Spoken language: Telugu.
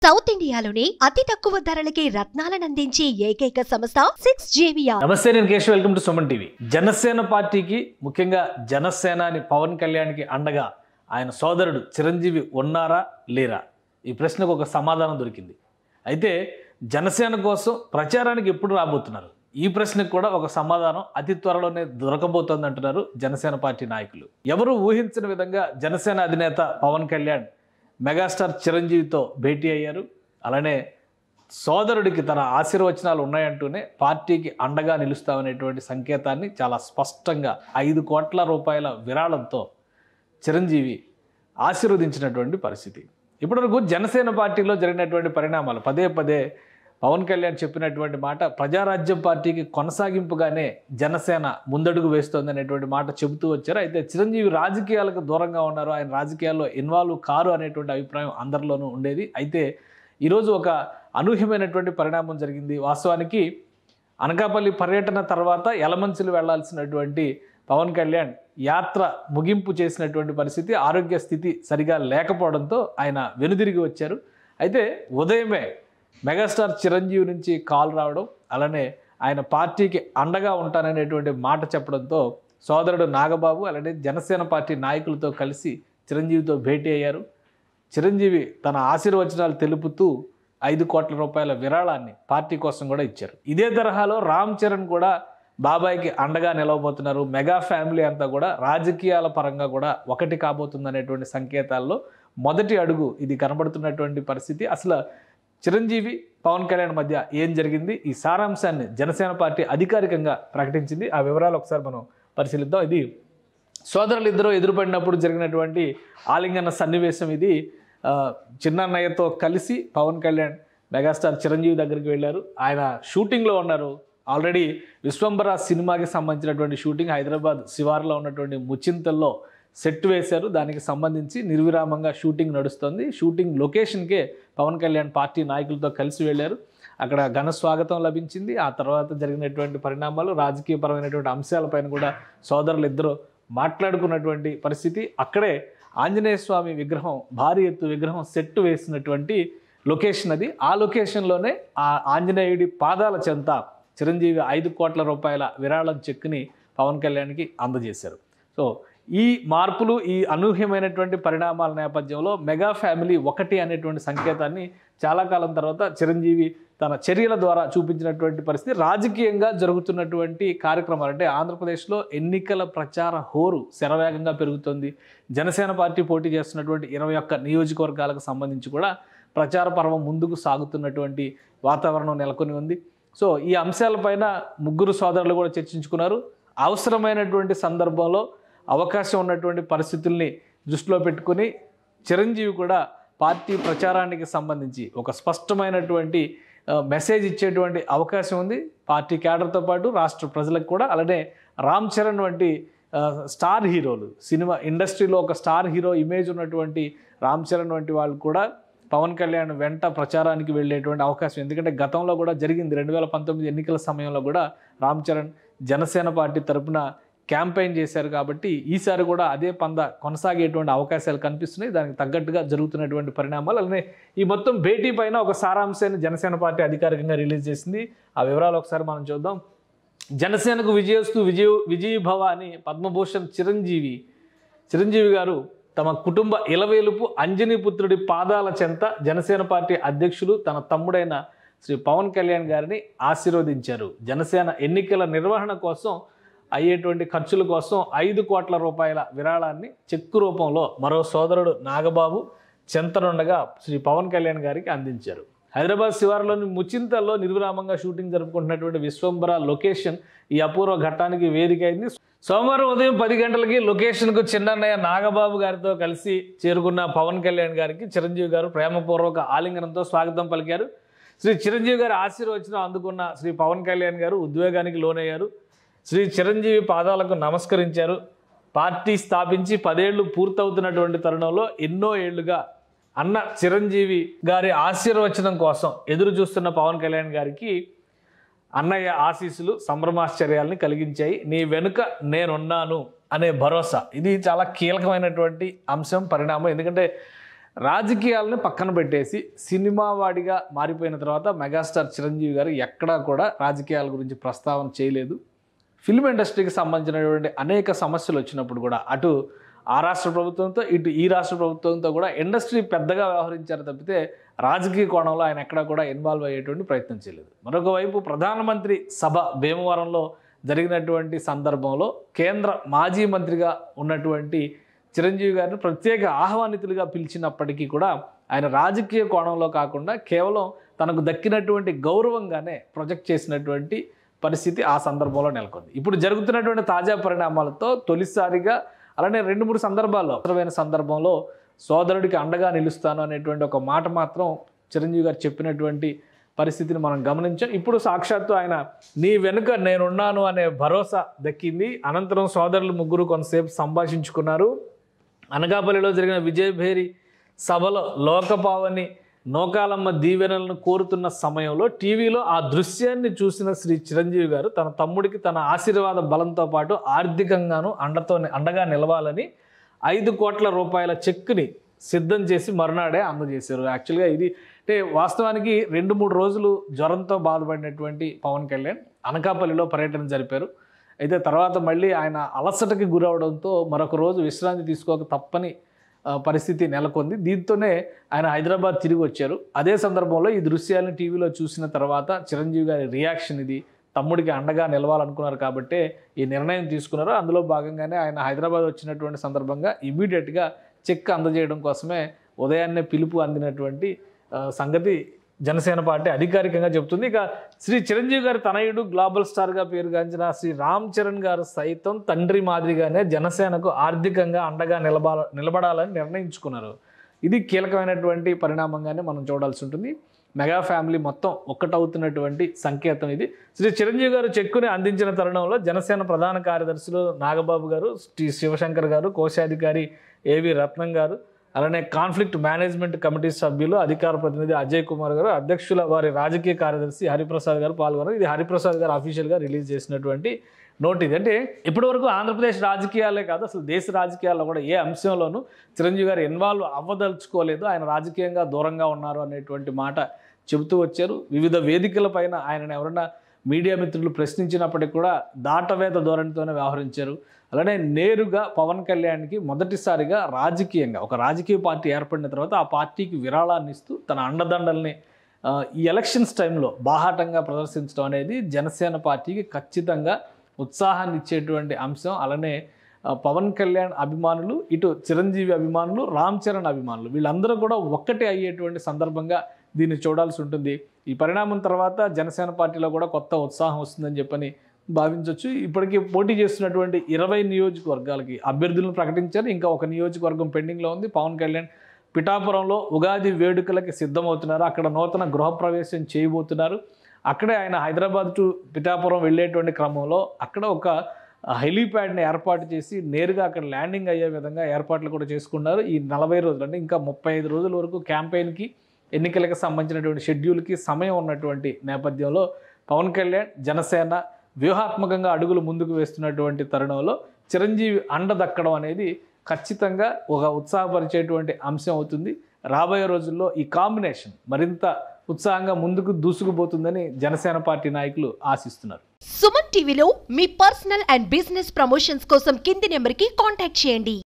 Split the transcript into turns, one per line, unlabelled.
సౌత్ ఇండియాలోనే అతి తక్కువ ధరలకి రత్నాలను అందించే ఏకైక సంస్థ 6JVR.
నమస్తే, నేను Keshav. Welcome to Suman TV. Janasena పార్టీకి, ముఖ్యంగా జనసేనాని పవన్ కళ్యాణ్కి అండగా ఆయన సోదరుడు చిరంజీవి ఉన్నారా లేరా, ఈ ప్రశ్నకు ఒక సమాధానం దొరికింది. అయితే జనసేన కోసం ప్రచారానికి ఎప్పుడు రాబోతున్నారు, ఈ ప్రశ్నకు కూడా ఒక సమాధానం అతి త్వరలోనే దొరకబోతోంది అంటున్నారు జనసేన పార్టీ నాయకులు. ఎవరు ఊహించిన విధంగా జనసేన అధినేత పవన్ కళ్యాణ్ మెగాస్టార్ చిరంజీవితో భేటీ అయ్యారు. అలానే సోదరుడికి తన ఆశీర్వచనాలు ఉన్నాయంటూనే పార్టీకి అండగా నిలుస్తామనేటువంటి సంకేతాన్ని చాలా స్పష్టంగా 5 కోట్ల రూపాయల విరాళంతో చిరంజీవి ఆశీర్వదించినటువంటి పరిస్థితి. ఇప్పటివరకు జనసేన పార్టీలో జరిగినటువంటి పరిణామాలు, పదే పదే పవన్ కళ్యాణ్ చెప్పినటువంటి మాట, ప్రజారాజ్యం పార్టీకి కొనసాగింపుగానే జనసేన ముందడుగు వేస్తోంది అనేటువంటి మాట చెబుతూ వచ్చారు. అయితే చిరంజీవి రాజకీయాలకు దూరంగా ఉన్నారు, ఆయన రాజకీయాల్లో ఇన్వాల్వ్ కారు అనేటువంటి అభిప్రాయం అందరిలోనూ ఉండేది. అయితే ఈరోజు ఒక అనూహ్యమైనటువంటి పరిణామం జరిగింది. వాస్తవానికి అనకాపల్లి పర్యటన తర్వాత యలమంచిలి వెళ్లాల్సినటువంటి పవన్ కళ్యాణ్ యాత్ర ముగింపు చేసినటువంటి పరిస్థితి, ఆరోగ్య స్థితి సరిగా లేకపోవడంతో ఆయన వెనుదిరిగి వచ్చారు. అయితే ఉదయమే మెగాస్టార్ చిరంజీవి నుంచి కాల్ రావడం, అలానే ఆయన పార్టీకి అండగా ఉంటాననేటువంటి మాట చెప్పడంతో సోదరుడు నాగబాబు అలానే జనసేన పార్టీ నాయకులతో కలిసి చిరంజీవితో భేటీ అయ్యారు. చిరంజీవి తన ఆశీర్వచనాలు తెలుపుతూ 5 కోట్ల రూపాయల విరాళాన్ని పార్టీ కోసం కూడా ఇచ్చారు. ఇదే తరహాలో రామ్ చరణ్ కూడా బాబాయ్కి అండగా నిలవబోతున్నారు. మెగా ఫ్యామిలీ అంతా కూడా రాజకీయాల పరంగా కూడా ఒకటి కాబోతుందనేటువంటి సంకేతాల్లో మొదటి అడుగు ఇది కనబడుతున్నటువంటి పరిస్థితి. అసలు చిరంజీవి పవన్ కళ్యాణ్ మధ్య ఏం జరిగింది, ఈ సారాంశాన్ని జనసేన పార్టీ అధికారికంగా ప్రకటించింది. ఆ వివరాలు ఒకసారి మనం పరిశీలిద్దాం. ఇది సోదరులు ఇద్దరు ఎదురుపడినప్పుడు జరిగినటువంటి ఆలింగన సన్నివేశం. ఇది చిన్నన్నయ్యతో కలిసి పవన్ కళ్యాణ్ మెగాస్టార్ చిరంజీవి దగ్గరికి వెళ్ళారు. ఆయన షూటింగ్లో ఉన్నారు. ఆల్రెడీ విశ్వంబర సినిమాకి సంబంధించినటువంటి షూటింగ్ హైదరాబాద్ శివార్లో ఉన్నటువంటి ముచింతల్లో సెట్ వేశారు. దానికి సంబంధించి నిర్విరామంగా షూటింగ్ నడుస్తుంది. షూటింగ్ లొకేషన్కే పవన్ కళ్యాణ్ పార్టీ నాయకులతో కలిసి వెళ్ళారు. అక్కడ ఘన స్వాగతం లభించింది. ఆ తర్వాత జరిగినటువంటి పరిణామాలు, రాజకీయపరమైనటువంటి అంశాలపైన కూడా సోదరులు ఇద్దరు మాట్లాడుకున్నటువంటి పరిస్థితి. అక్కడే ఆంజనేయ స్వామి విగ్రహం, భారీ ఎత్తు విగ్రహం సెట్ వేసినటువంటి లొకేషన్ అది. ఆ లొకేషన్లోనే ఆ ఆంజనేయుడి పాదాల చెంత చిరంజీవి 5 కోట్ల రూపాయల విరాళం చెక్ని పవన్ కళ్యాణ్కి అందజేశారు. సో ఈ మార్పులు, ఈ అనూహ్యమైనటువంటి పరిణామాల నేపథ్యంలో మెగా ఫ్యామిలీ ఒకటి అనేటువంటి సంకేతాన్ని చాలా కాలం తర్వాత చిరంజీవి తన చర్యల ద్వారా చూపించినటువంటి పరిస్థితి. రాజకీయంగా జరుగుతున్నటువంటి కార్యక్రమాలు, అంటే ఆంధ్రప్రదేశ్లో ఎన్నికల ప్రచార హోరు శరవేగంగా పెరుగుతుంది. జనసేన పార్టీ పోటీ చేస్తున్నటువంటి 21 నియోజకవర్గాలకు సంబంధించి కూడా ప్రచార పర్వం ముందుకు సాగుతున్నటువంటి వాతావరణం నెలకొని ఉంది. సో ఈ అంశాలపైన ముగ్గురు సోదరులు కూడా చర్చించుకున్నారు. అవసరమైనటువంటి సందర్భంలో అవకాశం ఉన్నటువంటి పరిస్థితుల్ని దృష్టిలో పెట్టుకుని చిరంజీవి కూడా పార్టీ ప్రచారానికి సంబంధించి ఒక స్పష్టమైనటువంటి మెసేజ్ ఇచ్చేటువంటి అవకాశం ఉంది. పార్టీ క్యాడర్తో పాటు రాష్ట్ర ప్రజలకు కూడా. అలానే రామ్ చరణ్ వంటి స్టార్ హీరోలు, సినిమా ఇండస్ట్రీలో ఒక స్టార్ హీరో ఇమేజ్ ఉన్నటువంటి రామ్ చరణ్ వంటి వాళ్ళు కూడా పవన్ కళ్యాణ్ వెంట ప్రచారానికి వెళ్ళేటువంటి అవకాశం. ఎందుకంటే గతంలో కూడా జరిగింది, 2019 ఎన్నికల సమయంలో కూడా రామ్ చరణ్ జనసేన పార్టీ తరఫున క్యాంపెయిన్ చేశారు. కాబట్టి ఈసారి కూడా అదే పంద కొనసాగేటువంటి అవకాశాలు కనిపిస్తున్నాయి. దానికి తగ్గట్టుగా జరుగుతున్నటువంటి పరిణామాలు. అలానే ఈ మొత్తం భేటీ పైన ఒక సారాంశాన్ని జనసేన పార్టీ అధికారికంగా రిలీజ్ చేసింది. ఆ వివరాలు ఒకసారి మనం చూద్దాం. జనసేనకు విజయోస్తు విజయభవ అని పద్మభూషణ్ చిరంజీవి గారు తమ కుటుంబ ఇలవేలుపు అంజనీపుత్రుడి పాదాల చెంత జనసేన పార్టీ అధ్యక్షులు తన తమ్ముడైన శ్రీ పవన్ కళ్యాణ్ గారిని ఆశీర్వదించారు. జనసేన ఎన్నికల నిర్వహణ కోసం అయ్యేటువంటి ఖర్చుల కోసం 5 కోట్ల రూపాయల విరాళాన్ని చెక్కు రూపంలో మరో సోదరుడు నాగబాబు చెంతనుండగా శ్రీ పవన్ కళ్యాణ్ గారికి అందించారు. హైదరాబాద్ శివారులోని ముచింతల్లో నిర్విరామంగా షూటింగ్ జరుపుకుంటున్నటువంటి విశ్వంబర లొకేషన్ ఈ అపూర్వ ఘట్టానికి వేదిక అయింది. సోమవారం ఉదయం 10 గంటలకి లొకేషన్కు చిన్నన్నయ్య నాగబాబు గారితో కలిసి చేరుకున్న పవన్ కళ్యాణ్ గారికి చిరంజీవి గారు ప్రేమపూర్వక ఆలింగనంతో స్వాగతం పలికారు. శ్రీ చిరంజీవి గారి ఆశీర్వచనం అందుకున్న శ్రీ పవన్ కళ్యాణ్ గారు ఉద్వేగానికి లోనయ్యారు. శ్రీ చిరంజీవి పాదాలకు నమస్కరించారు. పార్టీ స్థాపించి 10 ఏళ్లు పూర్తవుతున్నటువంటి తరుణంలో ఎన్నో ఏళ్లుగా అన్న చిరంజీవి గారి ఆశీర్వచనం కోసం ఎదురు చూస్తున్న పవన్ కళ్యాణ్ గారికి అన్నయ్య ఆశీస్సులు సంభ్రమాశ్చర్యాలని కలిగించాయి. నీ వెనుక నేనున్నాను అనే భరోసా, ఇది చాలా కీలకమైనటువంటి అంశం, పరిణామం. ఎందుకంటే రాజకీయాలను పక్కన పెట్టేసి సినిమా వాడిగా మారిపోయిన తర్వాత మెగాస్టార్ చిరంజీవి గారు ఎక్కడా కూడా రాజకీయాల గురించి ప్రస్తావన చేయలేదు. ఫిల్మ్ ఇండస్ట్రీకి సంబంధించినటువంటి అనేక సమస్యలు వచ్చినప్పుడు కూడా అటు ఆ రాష్ట్ర ప్రభుత్వంతో ఇటు ఈ రాష్ట్ర ప్రభుత్వంతో కూడా ఇండస్ట్రీ పెద్దగా వ్యవహరించారు తప్పితే రాజకీయ కోణంలో ఆయన ఎక్కడా కూడా ఇన్వాల్వ్ అయ్యేటువంటి ప్రయత్నం చేయలేదు. మరొక వైపు ప్రధానమంత్రి సభ భీమవరంలో జరిగినటువంటి సందర్భంలో కేంద్ర మాజీ మంత్రిగా ఉన్నటువంటి చిరంజీవి గారిని ప్రత్యేక ఆహ్వానితులుగా పిలిచినప్పటికీ కూడా ఆయన రాజకీయ కోణంలో కాకుండా కేవలం తనకు దక్కినటువంటి గౌరవంగానే ప్రొజెక్ట్ చేసినటువంటి పరిస్థితి ఆ సందర్భంలో నెలకొంది. ఇప్పుడు జరుగుతున్నటువంటి తాజా పరిణామాలతో తొలిసారిగా అలానే 2-3 సందర్భాల్లో అవసరమైన సందర్భంలో సోదరుడికి అండగా నిలుస్తాను అనేటువంటి ఒక మాట మాత్రం చిరంజీవి గారు చెప్పినటువంటి పరిస్థితిని మనం గమనించాం. ఇప్పుడు సాక్షాత్తు ఆయన నీ వెనుక నేనున్నాను అనే భరోసా దక్కింది. అనంతరం సోదరులు ముగ్గురు కొంతసేపు సంభాషించుకున్నారు. అనకాపల్లిలో జరిగిన విజయభేరి సభలో లోకపావని నోకాలమ్మ దీవెనలను కోరుతున్న సమయంలో టీవీలో ఆ దృశ్యాన్ని చూసిన శ్రీ చిరంజీవి గారు తన తమ్ముడికి తన ఆశీర్వాద బలంతో పాటు ఆర్థికంగాను అండగా నిలవాలని 5 కోట్ల రూపాయల చెక్కుని సిద్ధం చేసి మరునాడే అందజేశారు. యాక్చువల్గా ఇది అంటే వాస్తవానికి 2-3 రోజులు జ్వరంతో బాధపడినటువంటి పవన్ కళ్యాణ్ అనకాపల్లిలో పర్యటన జరిపారు. అయితే తర్వాత మళ్ళీ ఆయన అలసటకి గురవడంతో మరొక రోజు విశ్రాంతి తీసుకోక తప్పని పరిస్థితి నెలకొంది. దీంతోనే ఆయన హైదరాబాద్ తిరిగి వచ్చారు. అదే సందర్భంలో ఈ దృశ్యాలను టీవీలో చూసిన తర్వాత చిరంజీవి గారి రియాక్షన్ ఇది. తమ్ముడికి అండగా నిలవాలనుకున్నారు కాబట్టే ఈ నిర్ణయం తీసుకున్నారు. అందులో భాగంగానే ఆయన హైదరాబాద్ వచ్చినటువంటి సందర్భంగా ఇమీడియట్గా చెక్ అందజేయడం కోసమే ఉదయాన్నే పిలుపు అందినటువంటి సంగతి జనసేన పార్టీ అధికారికంగా చెబుతుంది. ఇక శ్రీ చిరంజీవి గారి తనయుడు గ్లోబల్ స్టార్గా పేరుగాంచిన శ్రీ రామ్ చరణ్ గారు సైతం తండ్రి మాదిరిగానే జనసేనకు ఆర్థికంగా అండగా నిలబడాలని నిర్ణయించుకున్నారు. ఇది కీలకమైనటువంటి పరిణామంగానే మనం చూడాల్సి ఉంటుంది. మెగా ఫ్యామిలీ మొత్తం ఒక్కటవుతున్నటువంటి సంకేతం ఇది. శ్రీ చిరంజీవి గారు చెక్కుని అందించిన తరుణంలో జనసేన ప్రధాన కార్యదర్శులు నాగబాబు గారు, టి శివశంకర్ గారు, కోశాధికారి ఏవి రత్నం గారు, అలానే కాన్ఫ్లిక్ట్ మేనేజ్మెంట్ కమిటీ సభ్యులు అధికార ప్రతినిధి అజయ్ కుమార్ గారు, అధ్యక్షుల వారి రాజకీయ కార్యదర్శి హరిప్రసాద్ గారు పాల్గొన్నారు. ఇది హరిప్రసాద్ గారు అఫీషియల్గా రిలీజ్ చేసినటువంటి నోట్ ఇది. అంటే ఇప్పటివరకు ఆంధ్రప్రదేశ్ రాజకీయాలే కాదు, అసలు దేశ రాజకీయాల్లో కూడా ఏ అంశంలోనూ చిరంజీవి గారు ఇన్వాల్వ్ అవ్వదలుచుకోలేదు. ఆయన రాజకీయంగా దూరంగా ఉన్నారు అనేటువంటి మాట చెబుతూ వచ్చారు. వివిధ వేదికల పైన ఆయనను ఎవరన్నా మీడియా మిత్రులు ప్రశ్నించినప్పటికీ కూడా దాటవేత ధోరణితోనే వ్యవహరించారు. అలానే నేరుగా పవన్ కళ్యాణ్కి మొదటిసారిగా రాజకీయంగా ఒక రాజకీయ పార్టీ ఏర్పడిన తర్వాత ఆ పార్టీకి విరాళాన్ని ఇస్తూ తన అండదండల్ని ఈ ఎలక్షన్స్ టైంలో బాహాటంగా ప్రదర్శించడం అనేది జనసేన పార్టీకి ఖచ్చితంగా ఉత్సాహాన్ని ఇచ్చేటువంటి అంశం. అలానే పవన్ కళ్యాణ్ అభిమానులు, ఇటు చిరంజీవి అభిమానులు, రామ్ చరణ్ అభిమానులు వీళ్ళందరూ కూడా ఒక్కటే అయ్యేటువంటి సందర్భంగా దీన్ని చూడాల్సి ఉంటుంది. ఈ పరిణామం తర్వాత జనసేన పార్టీలో కూడా కొత్త ఉత్సాహం వస్తుందని చెప్పని భావించవచ్చు. ఇప్పటికీ పోటీ చేస్తున్నటువంటి 20 నియోజకవర్గాలకి అభ్యర్థులను ప్రకటించారు. ఇంకా ఒక నియోజకవర్గం పెండింగ్లో ఉంది. పవన్ కళ్యాణ్ పిఠాపురంలో ఉగాది వేడుకలకి సిద్ధమవుతున్నారు. అక్కడ నూతన గృహప్రవేశం చేయబోతున్నారు. అక్కడే ఆయన హైదరాబాద్ టు పిఠాపురం వెళ్ళేటువంటి క్రమంలో అక్కడ ఒక హెలీప్యాడ్ని ఏర్పాటు చేసి నేరుగా అక్కడ ల్యాండింగ్ అయ్యే విధంగా ఏర్పాట్లు కూడా చేసుకున్నారు. ఈ 40 రోజులు అంటే ఇంకా 35 రోజుల వరకు క్యాంపెయిన్కి, ఎన్నికలకు సంబంధించినటువంటి షెడ్యూల్కి సమయం ఉన్నటువంటి నేపథ్యంలో పవన్ కళ్యాణ్ జనసేన వ్యూహాత్మకంగా అడుగులు ముందుకు వేస్తున్నటువంటి తరుణంలో చిరంజీవి అండ దక్కడం అనేది ఖచ్చితంగా ఒక ఉత్సాహపరిచేటువంటి అంశం అవుతుంది. రాబోయే రోజుల్లో ఈ కాంబినేషన్ మరింత ఉత్సాహంగా ముందుకు దూసుకుపోతుందని జనసేన పార్టీ నాయకులు ఆశిస్తున్నారు.
సుమన్ టీవీలో మీ పర్సనల్ అండ్ బిజినెస్ ప్రమోషన్స్ కోసం కింది నెంబర్కి కాంటాక్ట్ చేయండి.